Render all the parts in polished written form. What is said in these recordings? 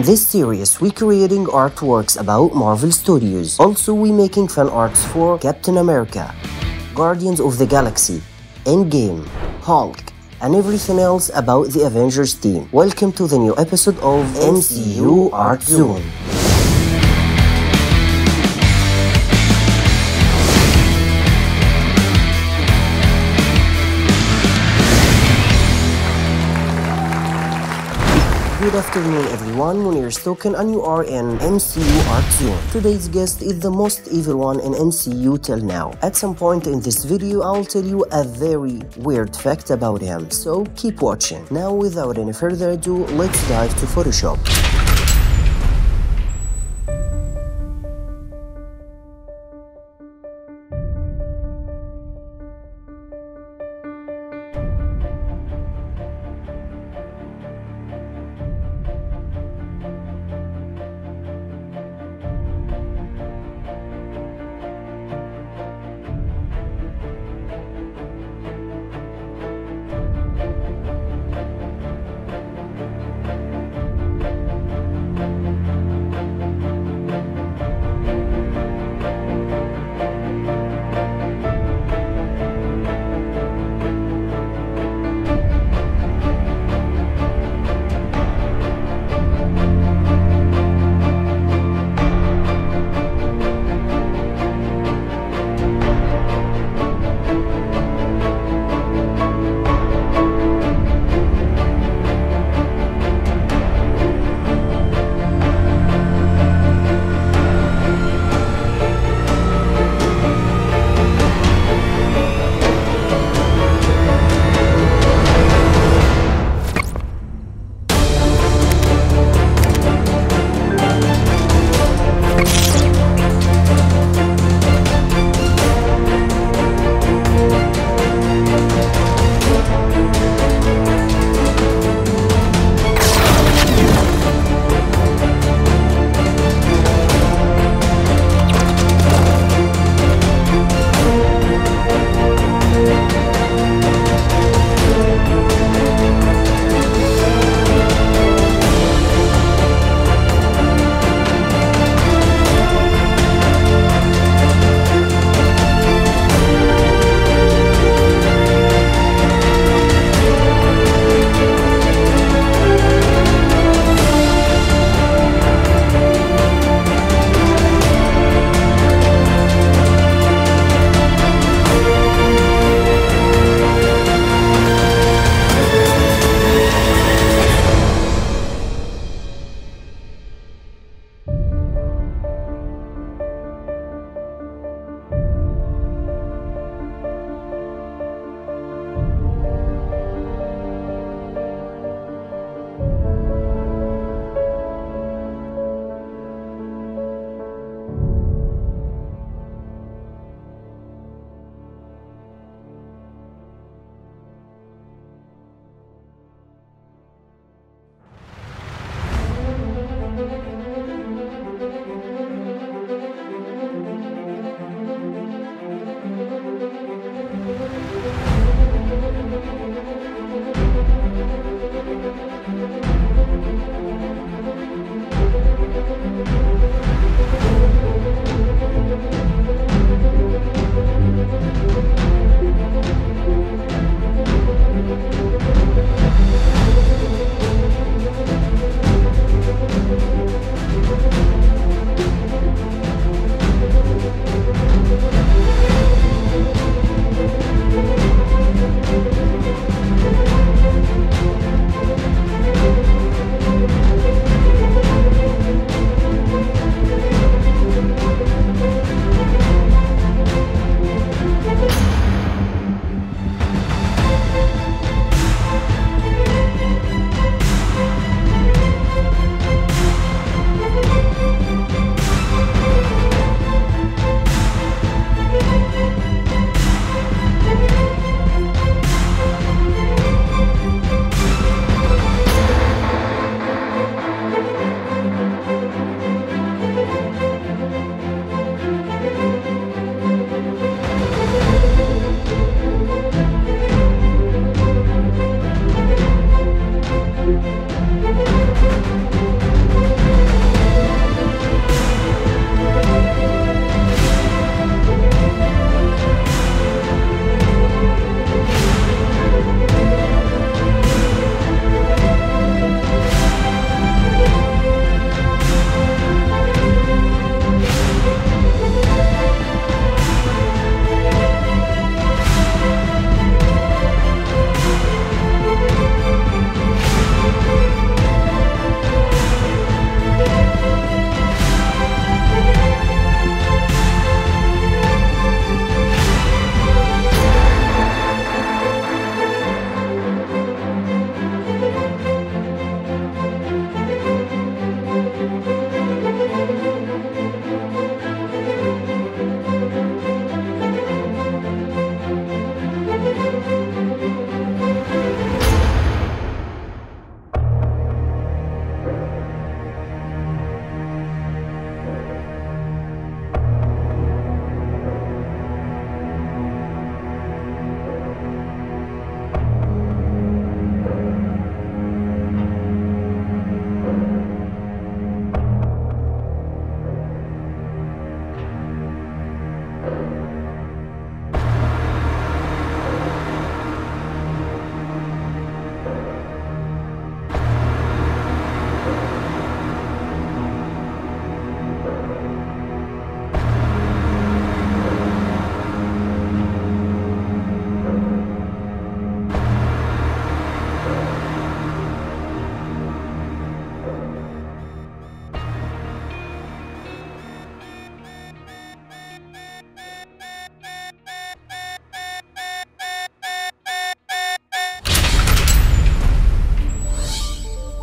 this series, we creating artworks about Marvel Studios. Also, we making fan arts for Captain America, Guardians of the Galaxy, Endgame, Hulk, and everything else about the Avengers team. Welcome to the new episode of MCU Art Zone. Good afternoon everyone, Munir Stoken and you are in MCU Art Zone. Today's guest is the most evil one in MCU till now. At some point in this video, I'll tell you a very weird fact about him, so keep watching. Now without any further ado, let's dive to Photoshop.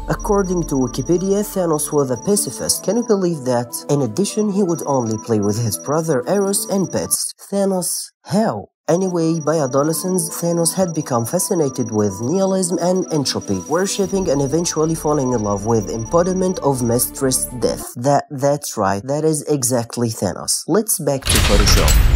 According to Wikipedia, Thanos was a pacifist. Can you believe that? In addition, he would only play with his brother Eros and pets. Thanos? How? Anyway, by adolescence, Thanos had become fascinated with nihilism and entropy, worshipping and eventually falling in love with embodiment of mistress death. That's right, that is exactly Thanos. Let's back to Photoshop.